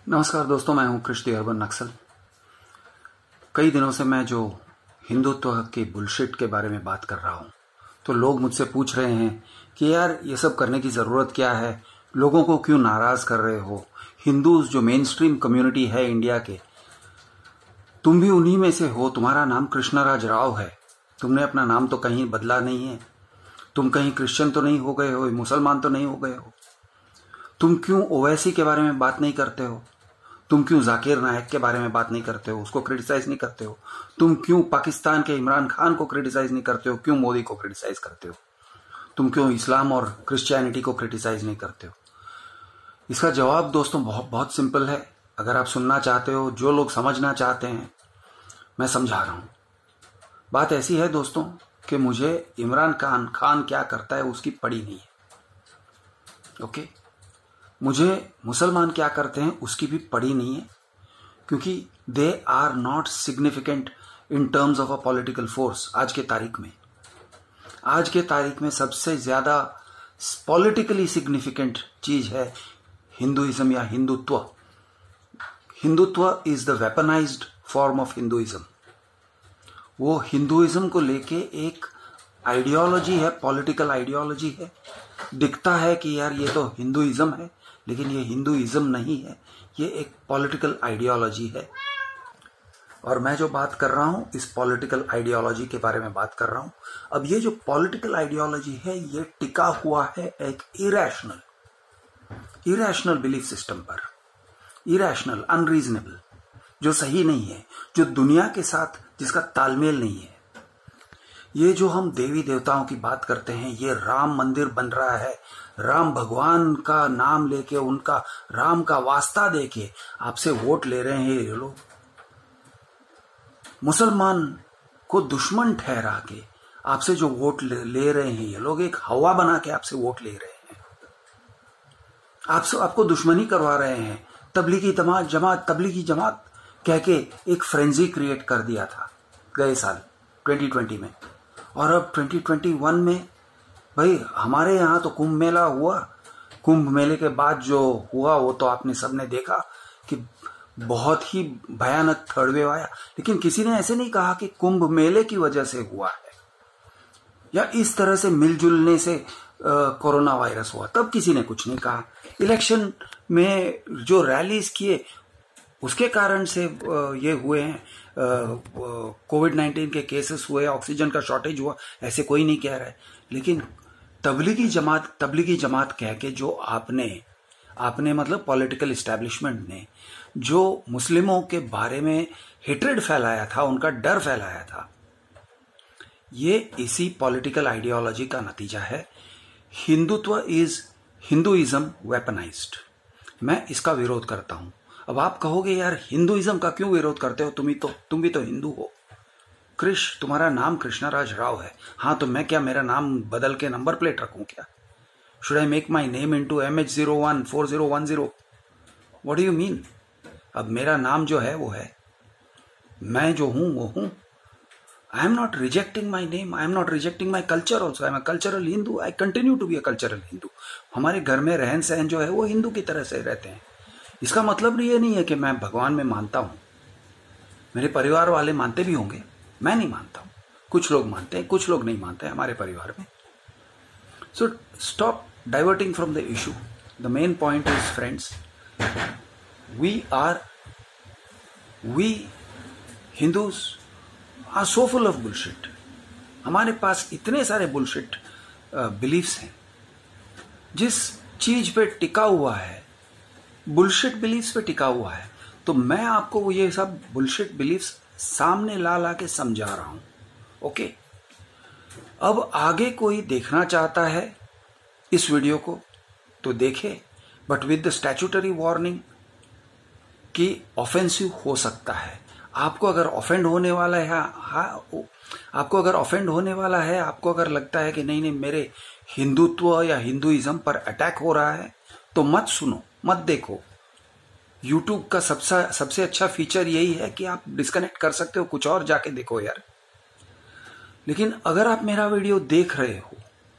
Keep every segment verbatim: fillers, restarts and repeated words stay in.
नमस्कार दोस्तों, मैं हूं कृष्ण अर्बन नक्सल। कई दिनों से मैं जो हिंदुत्व के बुलशिट के बारे में बात कर रहा हूं, तो लोग मुझसे पूछ रहे हैं कि यार ये सब करने की ज़रूरत क्या है, लोगों को क्यों नाराज़ कर रहे हो। हिंदूज जो मेन स्ट्रीम कम्युनिटी है इंडिया के, तुम भी उन्हीं में से हो। तुम्हारा नाम कृष्णराज राव है, तुमने अपना नाम तो कहीं बदला नहीं है। तुम कहीं क्रिश्चियन तो नहीं हो गए हो, मुसलमान तो नहीं हो गए हो। तुम क्यों ओवैसी के बारे में बात नहीं करते हो? तुम क्यों जाकिर नायक के बारे में बात नहीं करते हो, उसको क्रिटिसाइज नहीं करते हो? तुम क्यों पाकिस्तान के इमरान खान को क्रिटिसाइज नहीं करते हो, क्यों मोदी को क्रिटिसाइज करते हो? तुम क्यों इस्लाम और क्रिश्चियनिटी को क्रिटिसाइज नहीं करते हो? इसका जवाब दोस्तों बहुत बहुत सिंपल है। अगर आप सुनना चाहते हो, जो लोग समझना चाहते हैं, मैं समझा रहा हूं। बात ऐसी है दोस्तों कि मुझे इमरान खान खान क्या करता है उसकी पड़ी नहीं है। ओके, मुझे मुसलमान क्या करते हैं उसकी भी पड़ी नहीं है, क्योंकि they are not significant in terms of a political force. आज के तारीख में आज के तारीख में सबसे ज्यादा पॉलिटिकली सिग्निफिकेंट चीज है हिंदुइज्म या Hindutva. Hindutva is the weaponized form of Hinduism. वो हिंदुइज्म को लेके एक आइडियोलॉजी है, पॉलिटिकल आइडियोलॉजी है। दिखता है कि यार ये तो हिंदुइज्म है, लेकिन ये हिंदुइज्म नहीं है, ये एक पॉलिटिकल आइडियोलॉजी है। और मैं जो बात कर रहा हूं इस पॉलिटिकल आइडियोलॉजी के बारे में बात कर रहा हूं। अब ये जो पॉलिटिकल आइडियोलॉजी है ये टिका हुआ है एक इरेशनल इरेशनल बिलीफ सिस्टम पर, इरेशनल, अनरीजनेबल, जो सही नहीं है, जो दुनिया के साथ जिसका तालमेल नहीं है। ये जो हम देवी देवताओं की बात करते हैं, ये राम मंदिर बन रहा है, राम भगवान का नाम लेके, उनका राम का वास्ता देके आपसे वोट ले रहे हैं ये लोग। मुसलमान को दुश्मन ठहरा के आपसे जो वोट ले रहे हैं ये लोग, एक हवा बना के आपसे वोट ले रहे हैं, आपसे आपको दुश्मनी करवा रहे हैं। तबलीगी जमात जमात तबलीगी जमात कह के एक फ्रेंजी क्रिएट कर दिया था गए साल ट्वेंटी ट्वेंटी में, और अब ट्वेंटी ट्वेंटी वन में भाई हमारे यहाँ तो कुंभ मेला हुआ। कुंभ मेले के बाद जो हुआ वो तो आपने सबने देखा कि बहुत ही भयानक थर्ड वेव आया, लेकिन किसी ने ऐसे नहीं कहा कि कुंभ मेले की वजह से हुआ है या इस तरह से मिलजुलने से कोरोना वायरस हुआ, तब किसी ने कुछ नहीं कहा। इलेक्शन में जो रैलीज किए उसके कारण से ये हुए हैं, कोविड नाइन्टीन के केसेस हुए, ऑक्सीजन का शॉर्टेज हुआ, ऐसे कोई नहीं कह रहा है। लेकिन तबलीगी जमात तबलीगी जमात कह के जो आपने आपने मतलब पॉलिटिकल इस्टेब्लिशमेंट ने जो मुस्लिमों के बारे में हेट्रेड फैलाया था, उनका डर फैलाया था, ये इसी पॉलिटिकल आइडियोलॉजी का नतीजा है। Hindutva is Hinduism weaponized. मैं इसका विरोध करता हूं। अब आप कहोगे यार हिंदुइज्म का क्यों विरोध करते हो, तुम ही तो तुम भी तो हिंदू हो। कृष, तुम्हारा नाम कृष्णराज राव है। हाँ, तो मैं क्या मेरा नाम बदल के नंबर प्लेट रखूं क्या? Should I make my name into M H zero one four zero one zero? What do you mean? अब मेरा नाम जो है वो है, मैं जो हूं वो हूं। I am not rejecting my name, I am not rejecting my culture also. I am a cultural Hindu, I continue to be a cultural Hindu. हमारे घर में रहन सहन जो है वो हिंदू की तरह से रहते हैं। इसका मतलब ये नहीं है कि मैं भगवान में मानता हूं। मेरे परिवार वाले मानते भी होंगे, मैं नहीं मानता हूं। कुछ लोग मानते हैं, कुछ लोग नहीं मानते हैं हमारे परिवार में। So stop diverting from the issue. The main point is friends, we are we Hindus are so full of bullshit. हमारे पास इतने सारे बुलशिट बिलीफ्स हैं। जिस चीज पे टिका हुआ है, बुलशिट बिलीफ्स पे टिका हुआ है, तो मैं आपको ये सब बुलशिट बिलीफ्स सामने ला ला के समझा रहा हूं। ओके, अब आगे कोई देखना चाहता है इस वीडियो को तो देखे, but with the statutory warning कि ऑफेंसिव हो सकता है। आपको अगर ऑफेंड होने वाला है, हाँ, आपको अगर ऑफेंड होने वाला है, आपको अगर लगता है कि नहीं नहीं मेरे हिंदुत्व या हिंदुइज्म पर अटैक हो रहा है, तो मत सुनो, मत देखो। यूट्यूब का सबसे सबसे अच्छा फीचर यही है कि आप डिस्कनेक्ट कर सकते हो, कुछ और जाके देखो यार। लेकिन अगर आप मेरा वीडियो देख रहे हो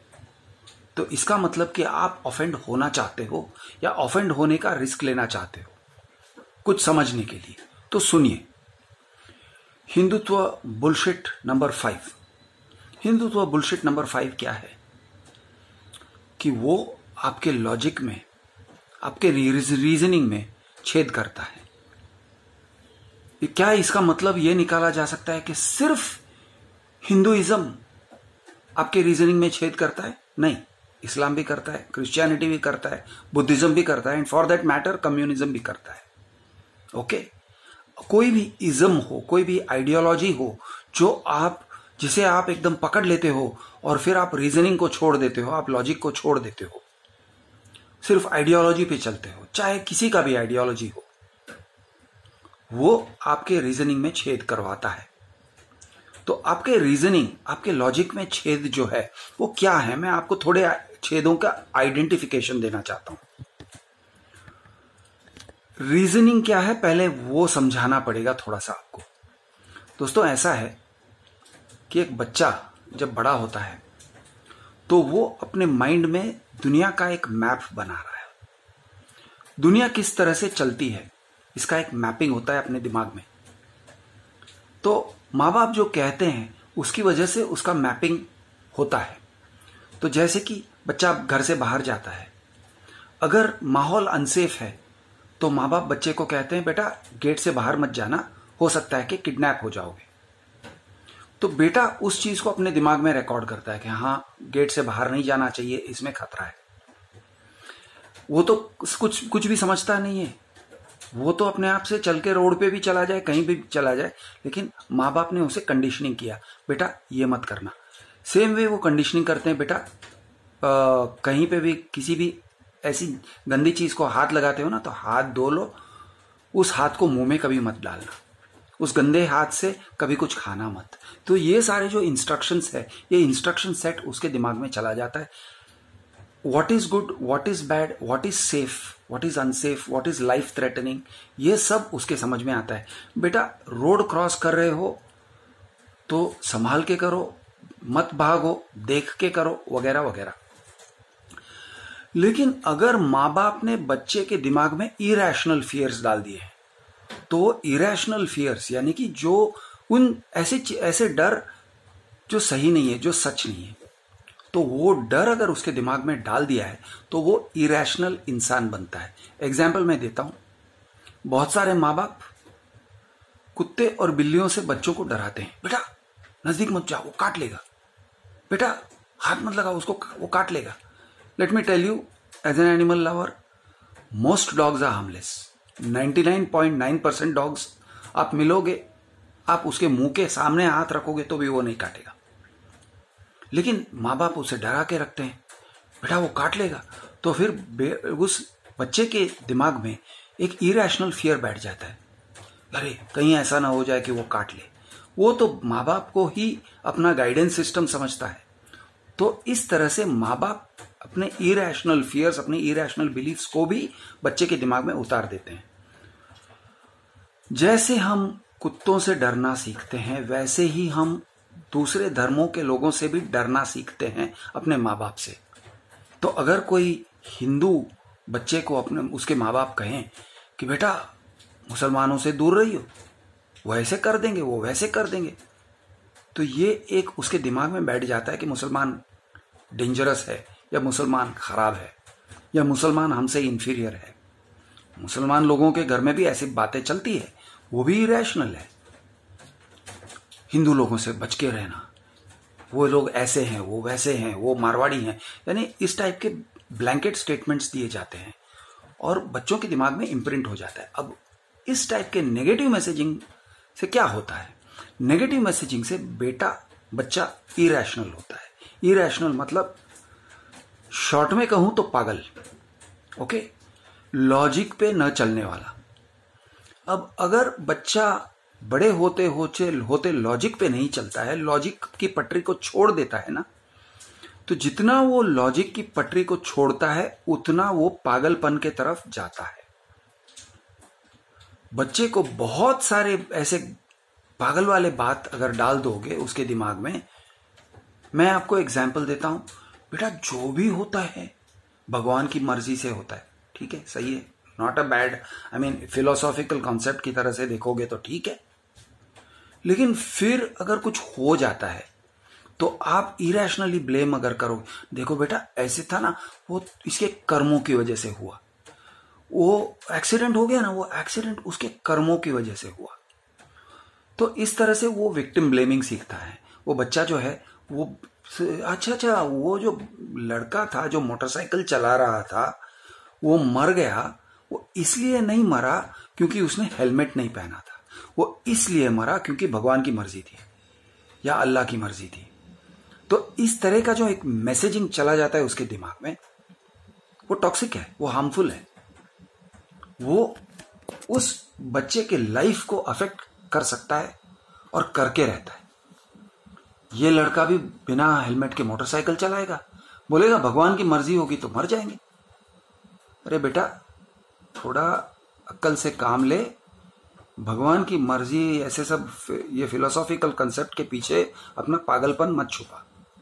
तो इसका मतलब कि आप ऑफेंड होना चाहते हो या ऑफेंड होने का रिस्क लेना चाहते हो। कुछ समझने के लिए। तो सुनिए, Hindutva bullshit number five. Hindutva bullshit number five क्या है कि वो आपके लॉजिक में, आपके रीजनिंग में छेद करता है। क्या इसका मतलब यह निकाला जा सकता है कि सिर्फ हिंदुइज्म आपके रीजनिंग में छेद करता है? नहीं, इस्लाम भी करता है, क्रिश्चियनिटी भी करता है, बुद्धिज्म भी करता है, and for that matter communism भी करता है। ओके, कोई भी इज्म हो, कोई भी आइडियोलॉजी हो जो आप जिसे आप एकदम पकड़ लेते हो और फिर आप रीजनिंग को छोड़ देते हो, आप लॉजिक को छोड़ देते हो, सिर्फ आइडियोलॉजी पे चलते हो, चाहे किसी का भी आइडियोलॉजी हो, वो आपके रीजनिंग में छेद करवाता है। तो आपके रीजनिंग, आपके लॉजिक में छेद जो है वो क्या है, मैं आपको थोड़े छेदों का आइडेंटिफिकेशन देना चाहता हूं। रीजनिंग क्या है पहले वो समझाना पड़ेगा थोड़ा सा आपको। दोस्तों, ऐसा है कि एक बच्चा जब बड़ा होता है तो वो अपने माइंड में दुनिया का एक मैप बना रहा है। दुनिया किस तरह से चलती है इसका एक मैपिंग होता है अपने दिमाग में। तो माँ बाप जो कहते हैं उसकी वजह से उसका मैपिंग होता है। तो जैसे कि बच्चा घर से बाहर जाता है, अगर माहौल अनसेफ है तो माँ बाप बच्चे को कहते हैं बेटा गेट से बाहर मत जाना, हो सकता है कि किडनैप हो जाओगे। तो बेटा उस चीज को अपने दिमाग में रिकॉर्ड करता है कि हाँ, गेट से बाहर नहीं जाना चाहिए, इसमें खतरा है। वो तो कुछ कुछ भी समझता नहीं है, वो तो अपने आप से चल के रोड पे भी चला जाए, कहीं भी चला जाए, लेकिन माँ बाप ने उसे कंडीशनिंग किया, बेटा ये मत करना। सेम वे वो कंडीशनिंग करते हैं, बेटा आ, कहीं पे भी किसी भी ऐसी गंदी चीज को हाथ लगाते हो ना तो हाथ धो लो, उस हाथ को मुंह में कभी मत डालना, उस गंदे हाथ से कभी कुछ खाना मत। तो ये सारे जो इंस्ट्रक्शंस है, ये इंस्ट्रक्शन सेट उसके दिमाग में चला जाता है। What is good, what is bad, what is safe, what is unsafe, what is life threatening, ये सब उसके समझ में आता है। बेटा रोड क्रॉस कर रहे हो तो संभाल के करो, मत भागो, देख के करो, वगैरह वगैरह। लेकिन अगर माँ बाप ने बच्चे के दिमाग में इरेशनल फियर्स डाल दिए हैं, तो इरेशनल फियर्स यानी कि जो उन ऐसे ऐसे डर जो सही नहीं है, जो सच नहीं है, तो वो डर अगर उसके दिमाग में डाल दिया है तो वो इरेशनल इंसान बनता है। एग्जाम्पल मैं देता हूं, बहुत सारे माँ बाप कुत्ते और बिल्लियों से बच्चों को डराते हैं, बेटा नजदीक मत जाओ, वो काट लेगा, बेटा हाथ मत लगाओ उसको, वो काट लेगा। Let me tell you, as an animal lover, most dogs are harmless. Ninety nine point nine percent dogs आप मिलोगे, आप उसके मुंह के सामने हाथ रखोगे तो भी वो नहीं काटेगा। लेकिन माँ बाप उसे डरा के रखते हैं, बेटा वो काट लेगा। तो फिर उस बच्चे के दिमाग में एक इरेशनल फियर बैठ जाता है, अरे कहीं ऐसा ना हो जाए कि वो काट ले। वो तो माँ बाप को ही अपना गाइडेंस सिस्टम समझता है। तो इस तरह से माँ बाप अपने इरेशनल फियर्स, अपने इरेशनल बिलीफ्स को भी बच्चे के दिमाग में उतार देते हैं। जैसे हम कुत्तों से डरना सीखते हैं, वैसे ही हम दूसरे धर्मों के लोगों से भी डरना सीखते हैं अपने माँ बाप से। तो अगर कोई हिंदू बच्चे को अपने उसके माँ बाप कहें कि बेटा मुसलमानों से दूर रहियो, वो ऐसे कर देंगे, वो वैसे कर देंगे, तो ये एक उसके दिमाग में बैठ जाता है कि मुसलमान डेंजरस है, या मुसलमान खराब है, या मुसलमान हमसे इंफीरियर है। मुसलमान लोगों के घर में भी ऐसी बातें चलती है, वो भी इरेशनल है। हिंदू लोगों से बच के रहना, वो लोग ऐसे हैं, वो वैसे हैं, वो मारवाड़ी हैं, यानी इस टाइप के ब्लैंकेट स्टेटमेंट्स दिए जाते हैं और बच्चों के दिमाग में इम्प्रिंट हो जाता है। अब इस टाइप के नेगेटिव मैसेजिंग से क्या होता है? नेगेटिव मैसेजिंग से बेटा बच्चा इरेशनल होता है। इरेशनल मतलब शॉर्ट में कहूं तो पागल, ओके, लॉजिक पे न चलने वाला। अब अगर बच्चा बड़े होते होते होते लॉजिक पे नहीं चलता है, लॉजिक की पटरी को छोड़ देता है ना, तो जितना वो लॉजिक की पटरी को छोड़ता है उतना वो पागलपन के तरफ जाता है। बच्चे को बहुत सारे ऐसे पागल वाले बात अगर डाल दोगे उसके दिमाग में, मैं आपको एग्जाम्पल देता हूं, बेटा जो भी होता है भगवान की मर्जी से होता है, ठीक है, सही है, not a bad, I mean philosophical concept की तरह से देखोगे तो ठीक है। लेकिन फिर अगर कुछ हो जाता है तो आप इरेशनली ब्लेम अगर करोगे, देखो बेटा ऐसे था ना, वो इसके कर्मों की वजह से हुआ, वो एक्सीडेंट हो गया ना, वो एक्सीडेंट उसके कर्मों की वजह से हुआ। तो इस तरह से वो विक्टिम ब्लेमिंग सीखता है। वो बच्चा जो है वो, अच्छा अच्छा वो जो लड़का था जो मोटरसाइकिल चला रहा था वो मर गया, वो इसलिए नहीं मरा क्योंकि उसने हेलमेट नहीं पहना था, वो इसलिए मरा क्योंकि भगवान की मर्जी थी या अल्लाह की मर्जी थी। तो इस तरह का जो एक मैसेजिंग चला जाता है उसके दिमाग में, वो टॉक्सिक है, वो हार्मफुल है, वो उस बच्चे के लाइफ को अफेक्ट कर सकता है और करके रहता है। ये लड़का भी बिना हेलमेट के मोटरसाइकिल चलाएगा, बोलेगा भगवान की मर्जी होगी तो मर जाएंगे। अरे बेटा थोड़ा अक्ल से काम ले, भगवान की मर्जी ऐसे सब ये फिलोसॉफिकल कंसेप्ट के पीछे अपना पागलपन मत छुपा।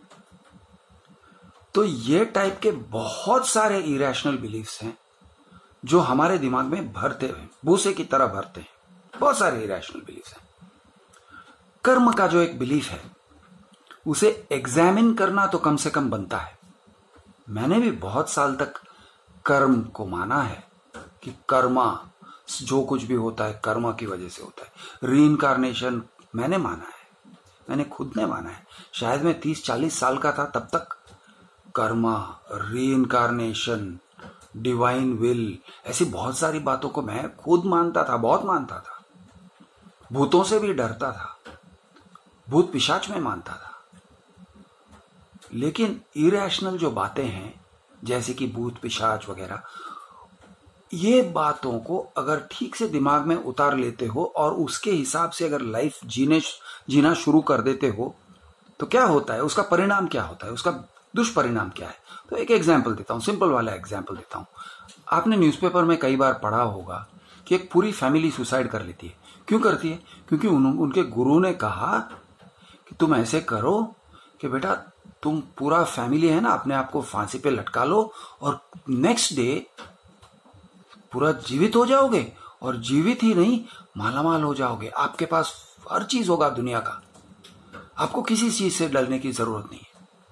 तो ये टाइप के बहुत सारे इरेशनल बिलीफ्स हैं जो हमारे दिमाग में भरते हुए भूसे की तरह भरते हैं, बहुत सारे इरेशनल बिलीफ्स हैं। कर्म का जो एक बिलीफ है उसे एग्जामिन करना तो कम से कम बनता है। मैंने भी बहुत साल तक कर्म को माना है कि कर्मा जो कुछ भी होता है कर्मा की वजह से होता है। रीइंकारनेशन मैंने माना है, मैंने खुद ने माना है। शायद मैं तीस चालीस साल का था तब तक कर्मा, रीइंकारनेशन, डिवाइन विल, ऐसी बहुत सारी बातों को मैं खुद मानता था, बहुत मानता था। भूतों से भी डरता था, भूत पिशाच में मानता था। लेकिन इरेशनल जो बातें हैं जैसे कि भूत पिशाच वगैरह, ये बातों को अगर ठीक से दिमाग में उतार लेते हो और उसके हिसाब से अगर लाइफ जीने जीना शुरू कर देते हो तो क्या होता है, उसका परिणाम क्या होता है, उसका दुष्परिणाम क्या है। तो एक एग्जाम्पल देता हूं, सिंपल वाला एग्जाम्पल देता हूं। आपने न्यूज़पेपर में कई बार पढ़ा होगा कि एक पूरी फैमिली सुसाइड कर लेती है। क्यों करती है? क्योंकि उन, उनके गुरु ने कहा कि तुम ऐसे करो कि बेटा तुम पूरा फैमिली है ना अपने आप को फांसी पे लटका लो और नेक्स्ट डे पूरा जीवित हो जाओगे, और जीवित ही नहीं मालामाल हो जाओगे, आपके पास हर चीज होगा दुनिया का, आपको किसी चीज से डरने की जरूरत नहीं है।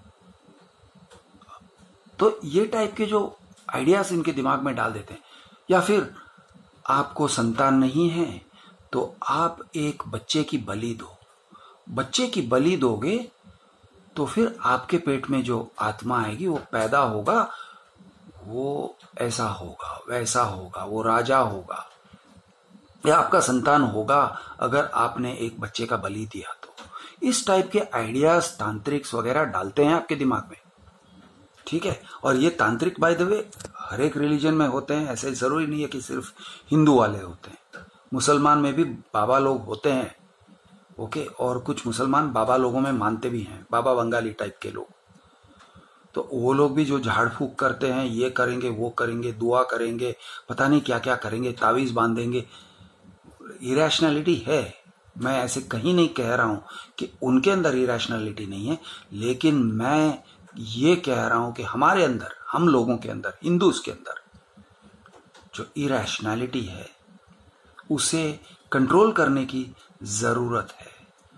तो ये टाइप के जो आइडियाज इनके दिमाग में डाल देते हैं। या फिर आपको संतान नहीं है तो आप एक बच्चे की बलि दो, बच्चे की बलि दोगे तो फिर आपके पेट में जो आत्मा आएगी वो पैदा होगा, वो ऐसा होगा वैसा होगा, वो राजा होगा या आपका संतान होगा अगर आपने एक बच्चे का बलि दिया तो। इस टाइप के आइडियाज तांत्रिक्स वगैरह डालते हैं आपके दिमाग में, ठीक है। और ये तांत्रिक बाय द वे हर एक रिलीजन में होते हैं, ऐसे जरूरी नहीं है कि सिर्फ हिंदू वाले होते हैं, मुसलमान में भी बाबा लोग होते हैं, ओके। और कुछ मुसलमान बाबा लोगों में मानते भी हैं, बाबा बंगाली टाइप के लोग। तो वो लोग भी जो झाड़ फूक करते हैं, ये करेंगे वो करेंगे, दुआ करेंगे, पता नहीं क्या क्या करेंगे, तावीज बांधेंगे, इरेशनैलिटी है। मैं ऐसे कहीं नहीं कह रहा हूं कि उनके अंदर इरेशनैलिटी नहीं है, लेकिन मैं ये कह रहा हूं कि हमारे अंदर, हम लोगों के अंदर, हिंदूज के अंदर जो इरेशनैलिटी है उसे कंट्रोल करने की जरूरत है।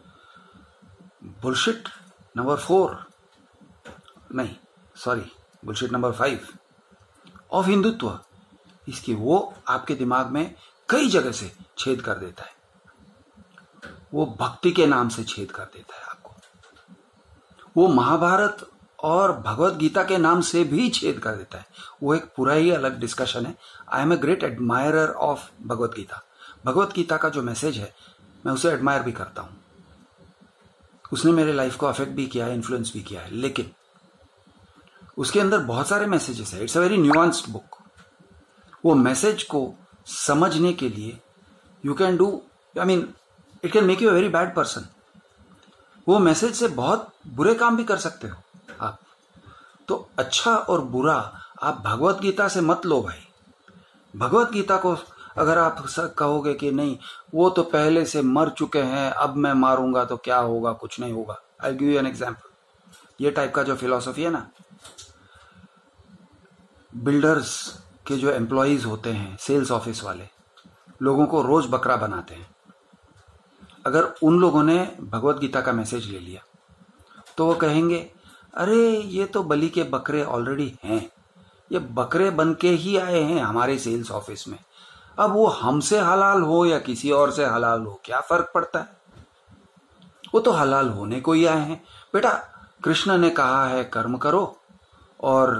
बुलशिट नंबर फोर नहीं sorry bullshit number five of Hindutva, इसकी वो आपके दिमाग में कई जगह से छेद कर देता है। वो भक्ति के नाम से छेद कर देता है आपको, वो महाभारत और भगवत गीता के नाम से भी छेद कर देता है। वो एक पूरा ही अलग डिस्कशन है। I am a great admirer of Bhagavad Gita. Bhagavad Gita का जो मैसेज है मैं उसे एडमायर भी करता हूं, उसने मेरे लाइफ को अफेक्ट भी किया है, इन्फ्लुएंस भी किया है, लेकिन उसके अंदर बहुत सारे मैसेजेस है। It's a very nuanced book. वो मैसेज को समझने के लिए you can do, I mean it can make you a very bad person. वो मैसेज से बहुत बुरे काम भी कर सकते हो आप। तो अच्छा और बुरा आप भगवत गीता से मत लो भाई। भगवत गीता को अगर आप कहोगे कि नहीं वो तो पहले से मर चुके हैं, अब मैं मारूंगा तो क्या होगा, कुछ नहीं होगा। I give you an example. ये टाइप का जो फिलॉसफी है ना, बिल्डर्स के जो एम्प्लॉयज होते हैं, सेल्स ऑफिस वाले, लोगों को रोज बकरा बनाते हैं। अगर उन लोगों ने भगवत गीता का मैसेज ले लिया तो वो कहेंगे अरे ये तो बलि के बकरे ऑलरेडी हैं, ये बकरे बन के ही आए हैं हमारे सेल्स ऑफिस में, अब वो हमसे हलाल हो या किसी और से हलाल हो क्या फर्क पड़ता है, वो तो हलाल होने को ही आए हैं। बेटा कृष्ण ने कहा है कर्म करो और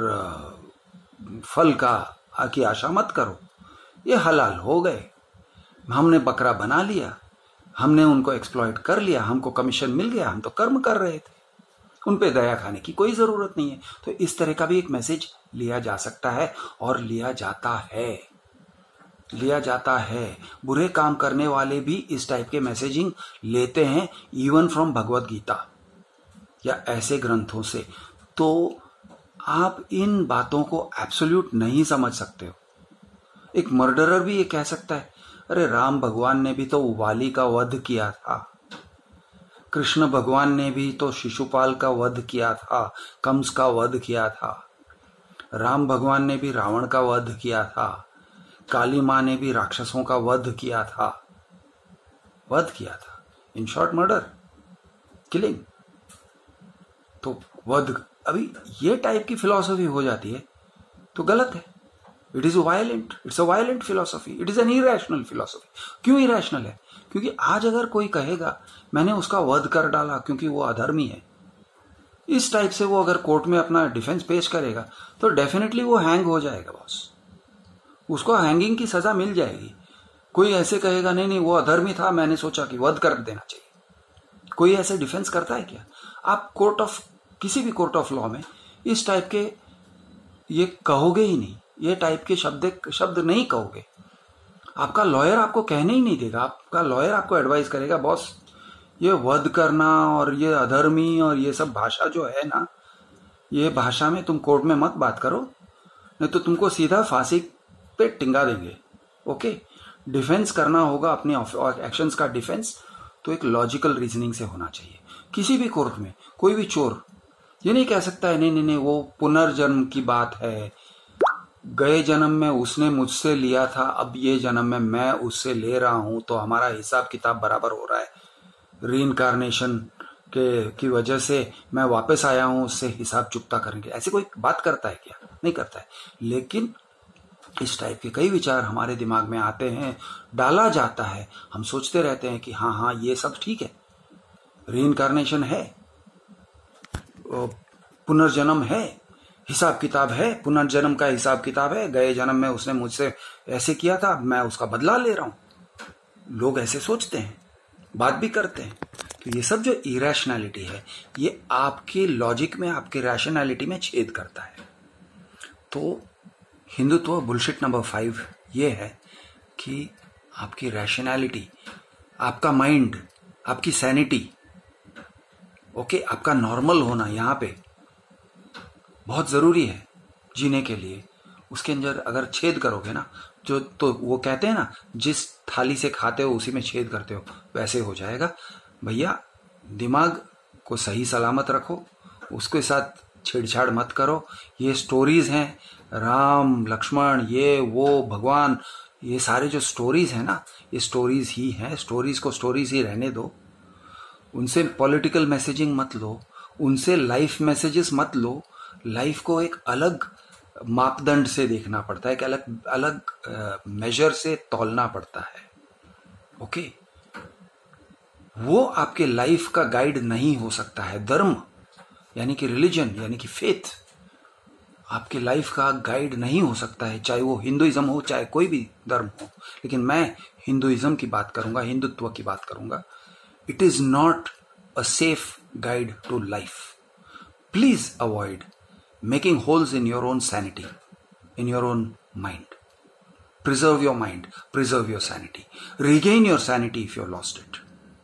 फल का की आशा मत करो, ये हलाल हो गए, हमने बकरा बना लिया, हमने उनको एक्सप्लॉइट कर लिया, हमको कमीशन मिल गया, हम तो कर्म कर रहे थे, उन पे दया खाने की कोई जरूरत नहीं है। तो इस तरह का भी एक मैसेज लिया जा सकता है और लिया जाता है लिया जाता है बुरे काम करने वाले भी इस टाइप के मैसेजिंग लेते हैं, इवन फ्रॉम भगवत गीता या ऐसे ग्रंथों से। तो आप इन बातों को एब्सोल्यूट नहीं समझ सकते हो। एक मर्डरर भी ये कह सकता है अरे राम भगवान ने भी तो वाली का वध किया था, कृष्ण भगवान ने भी तो शिशुपाल का वध किया था, कंस का वध किया था, राम भगवान ने भी रावण का वध किया था, काली मां ने भी राक्षसों का वध किया था वध किया था इन शॉर्ट मर्डर, किलिंग। तो वध, अभी ये टाइप की फिलॉसफी हो जाती है तो गलत है। It is violent, it's a violent philosophy, it is an irrational philosophy. क्यों इरेशनल है? क्योंकि आज अगर कोई कहेगा मैंने उसका वध कर डाला क्योंकि वो अधर्मी है, इस टाइप से वो अगर कोर्ट में अपना डिफेंस पेश करेगा तो डेफिनेटली वो हैंग हो जाएगा बॉस, उसको हैंगिंग की सजा मिल जाएगी। कोई ऐसे कहेगा नहीं नहीं वो अधर्मी था, मैंने सोचा कि वध कर देना चाहिए, कोई ऐसे डिफेंस करता है क्या? आप कोर्ट ऑफ, किसी भी कोर्ट ऑफ लॉ में इस टाइप के ये कहोगे ही नहीं, ये टाइप के शब्द शब्द नहीं कहोगे। आपका लॉयर आपको कहने ही नहीं देगा, आपका लॉयर आपको एडवाइस करेगा बॉस ये वध करना और ये अधर्मी और ये सब भाषा जो है ना, ये भाषा में तुम कोर्ट में मत बात करो, नहीं तो तुमको सीधा फांसी पे टिंगा देंगे। ओके, डिफेंस करना होगा अपने एक्शंस का डिफेंस, तो एक लॉजिकल रीजनिंग से होना चाहिए। किसी भी कोर्ट में कोई भी चोर ये नहीं कह सकता है नहीं नहीं नहीं वो पुनर्जन्म की बात है, गए जन्म में उसने मुझसे लिया था, अब ये जन्म में मैं उससे ले रहा हूं तो हमारा हिसाब किताब बराबर हो रहा है, रीइंकारनेशन के की वजह से मैं वापस आया हूं, उससे हिसाब चुकता करेंगे। ऐसे कोई बात करता है क्या? नहीं करता है। लेकिन इस टाइप के कई विचार हमारे दिमाग में आते हैं, डाला जाता है, हम सोचते रहते हैं कि हाँ हाँ ये सब ठीक है, रीइंकारनेशन है, पुनर्जन्म है, हिसाब किताब है, पुनर्जन्म का हिसाब किताब है, गए जन्म में उसने मुझसे ऐसे किया था, मैं उसका बदला ले रहा हूं। लोग ऐसे सोचते हैं, बात भी करते हैं। तो ये सब जो इरेशनैलिटी है ये आपके लॉजिक में, आपके रैशनैलिटी में छेद करता है। तो हिंदुत्व बुलशिट नंबर फाइव ये है कि आपकी रैशनैलिटी, आपका माइंड, आपकी सैनिटी, ओके, आपका नॉर्मल होना यहाँ पे बहुत जरूरी है जीने के लिए। उसके अंदर अगर छेद करोगे ना, जो तो वो कहते हैं ना जिस थाली से खाते हो उसी में छेद करते हो, वैसे हो जाएगा। भैया दिमाग को सही सलामत रखो, उसके साथ छेड़छाड़ मत करो। ये स्टोरीज हैं, राम लक्ष्मण ये वो भगवान, ये सारे जो स्टोरीज हैं ना, ये स्टोरीज ही हैं, स्टोरीज को स्टोरीज ही रहने दो। उनसे पॉलिटिकल मैसेजिंग मत लो, उनसे लाइफ मैसेजेस मत लो। लाइफ को एक अलग मापदंड से देखना पड़ता है, एक अलग अलग मेजर से तौलना पड़ता है। ओके, वो आपके लाइफ का गाइड नहीं हो सकता है। धर्म यानी कि रिलीजन यानी कि फेथ आपके लाइफ का गाइड नहीं हो सकता है, चाहे वो हिंदुइज्म हो चाहे कोई भी धर्म हो। लेकिन मैं हिंदुइज्म की बात करूंगा, हिंदुत्व की बात करूंगा। It is not a safe guide to life. Please avoid making holes in your own sanity, in your own mind. Preserve your mind, preserve your sanity. Regain your sanity if you lost it.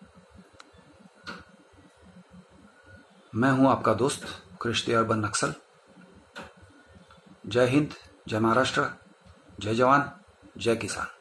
मैं हूं आपका दोस्त Krishna urban नक्सल। जय हिंद, जय महाराष्ट्र, जय जवान, जय किसान।